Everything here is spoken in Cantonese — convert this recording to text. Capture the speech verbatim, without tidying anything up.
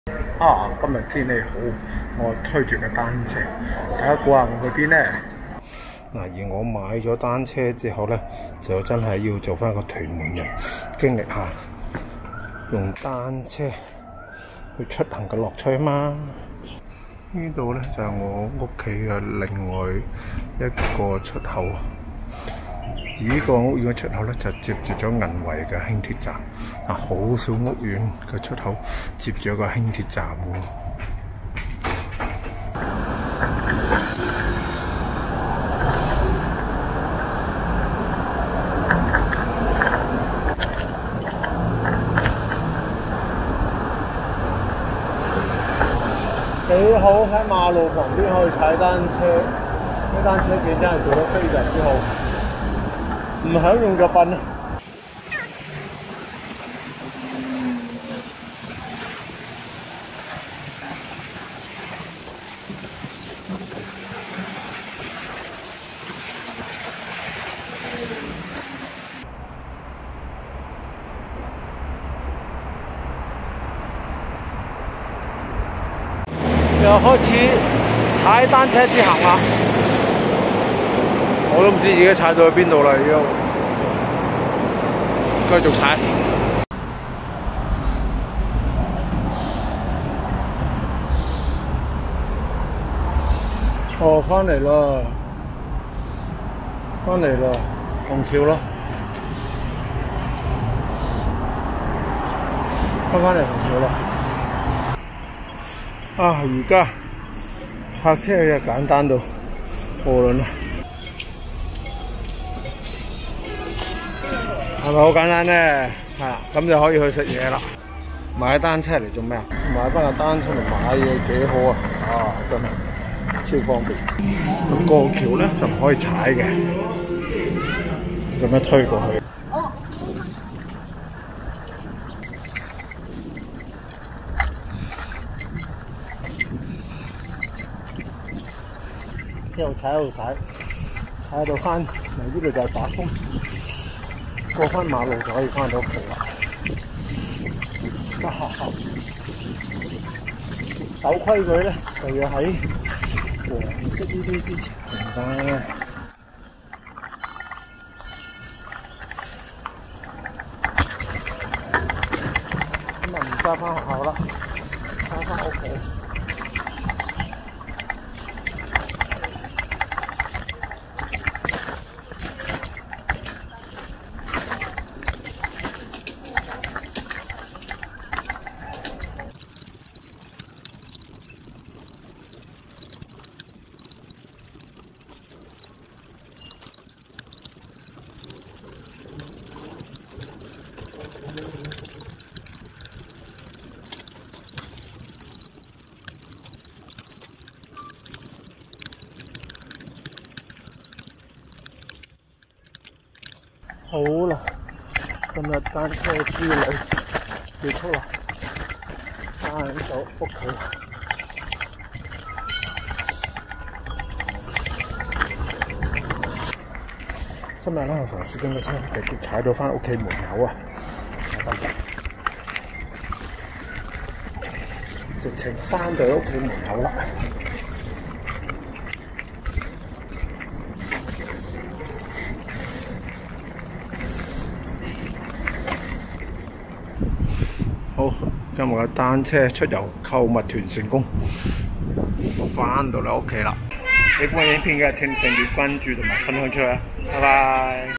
啊，今日天氣好，我推住個單車，大家估下我去邊呢？嗱，而我買咗單車之後呢，就真係要做翻個屯門人，經歷下用單車去出行嘅樂趣啊嘛。呢度呢，就係、是、我屋企嘅另外一個出口。而呢個屋苑嘅出口咧，就接住咗銀圍嘅輕鐵站。啊，好少屋苑嘅出口接住一個輕鐵站喎。幾好喺馬路旁邊可以踩單車，啲單車徑真係做得非常之好。唔享用就笨啦！又開始踩單車之行啦！我都唔知自己踩到去邊度啦，已經。繼續踩。哦，翻嚟啦！翻嚟啦，虹橋啦！翻返嚟虹橋啦！啊，而家泊車就簡單到無論啦。係咪好簡單咧？係啦，咁就可以去食嘢啦。買單車嚟做咩啊？買翻個單車嚟買嘢幾好啊！啊，真係超方便。咁過橋咧就唔可以踩嘅，咁樣推過去。一路踩一路踩，踩到翻嚟呢度就係閘風。過翻馬路就可以翻到屋企啦。守規矩咧，就要喺黃色呢啲之前停嘅。咁啊唔揸翻學校啦，揸翻屋企。好啦，今日單車之旅結束啦，翻到屋企啦。今日咧，我嘗試將個車直接踩到翻屋企門口啊！直情翻到屋企門口啦。好，今日嘅單車出遊購物團成功，翻到嚟屋企啦！喜歡影片嘅請訂閱、關注同埋分享出去啊！拜拜。